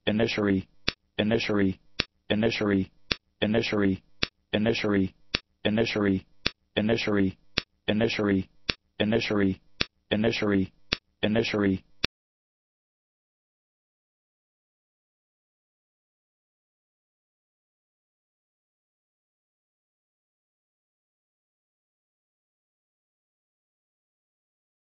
initiary, initiary, initiary, initiary, initiary, initiary, initiary, initiary, initiary, initiary, initiary,